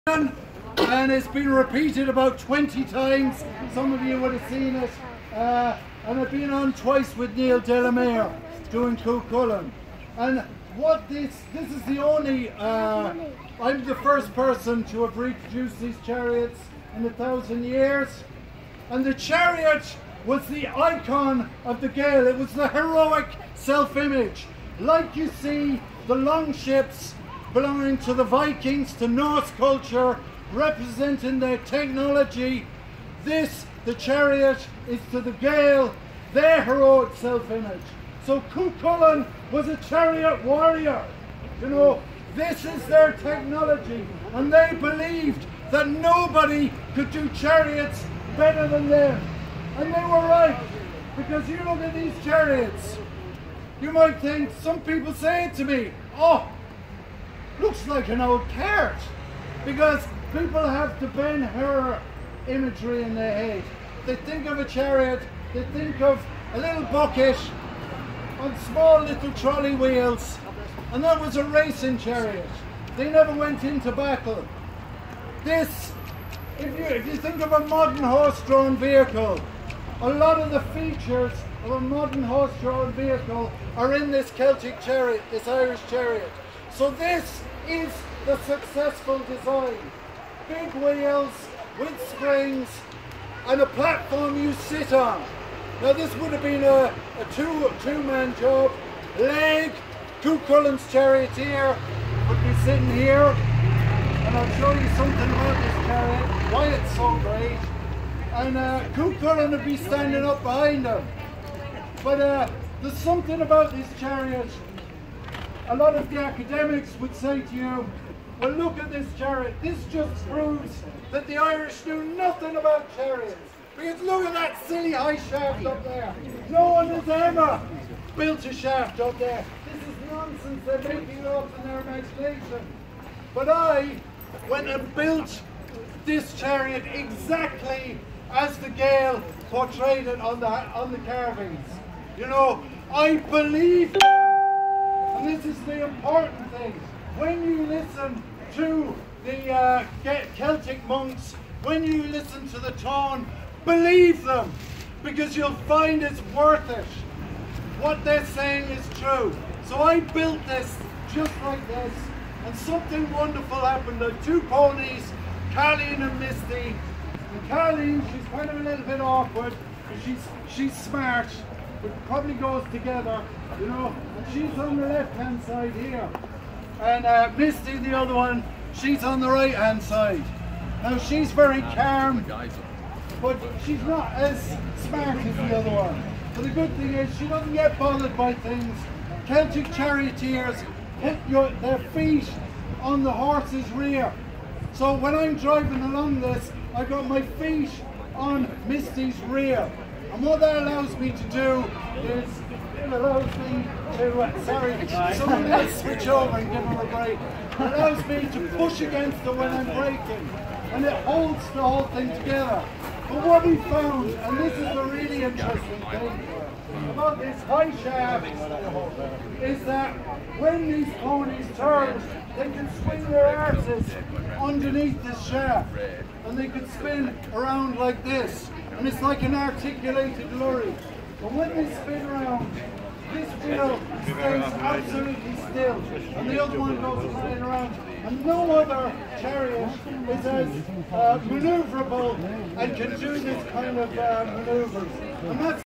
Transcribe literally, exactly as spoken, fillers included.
and it's been repeated about twenty times. Some of you would have seen it. Uh, and I've been on twice with Neil Delamere doing Cuchulainn. And what this, this is the only, uh, I'm the first person to have reproduced these chariots in a thousand years. And the chariot was the icon of the Gael. It was the heroic self-image. Like you see the long ships belonging to the Vikings, to Norse culture, representing their technology. This, the chariot, is to the Gael, their heroic self-image. So Cuchulainn was a chariot warrior. You know, this is their technology, and they believed that nobody could do chariots better than them. And they were right, because you look at these chariots, you might think, some people say it to me, oh, looks like an old cart, because people have the Ben-Hur imagery in their head. They think of a chariot, they think of a little bucket on small little trolley wheels, and that was a racing chariot. They never went into battle. This, if you, if you think of a modern horse-drawn vehicle, a lot of the features of a modern horse-drawn vehicle are in this Celtic chariot, this Irish chariot. So this is the successful design. Big wheels with springs and a platform you sit on. Now this would have been a, a two, two-man job. Leg, Cuchulainn's charioteer would be sitting here, and I'll show you something about this chariot, why it's so great. And uh, Cuchulainn would be standing up behind him. But uh, there's something about this chariot. A lot of the academics would say to you, well, look at this chariot. This just proves that the Irish knew nothing about chariots. Because look at that silly high shaft up there. No one has ever built a shaft up there. This is nonsense. They're making it up in their imagination. But I went and built this chariot exactly as the Gael portrayed it on the, on the carvings. You know, I believe, and this is the important thing, when you listen to the uh, Celtic monks, when you listen to the tone, believe them, because you'll find it's worth it. What they're saying is true. So I built this just like this, and something wonderful happened. The two ponies, Colleen and Misty. And Colleen, she's kind of a little bit awkward, but she's, she's smart. It probably goes together, you know, and she's on the left hand side here, and uh, Misty, the other one, she's on the right hand side. Now she's very calm, but she's not as smart as the other one. But the good thing is she doesn't get bothered by things. Celtic charioteers put your, their feet on the horse's rear. So when I'm driving along this, I got my feet on Misty's rear. And what that allows me to do is, it allows me to, uh, sorry, someone else switch over and give them a break. It allows me to push against it when I'm braking. And it holds the whole thing together. But what we found, and this is a really interesting thing about this high shaft, is that when these ponies turn, they can swing their arses underneath this shaft. And they could spin around like this. And it's like an articulated lorry. But when they spin around, this wheel stays absolutely still, and the other one goes flying around. And no other chariot is as uh, manoeuvrable and can do this kind of uh, maneuvers. And that's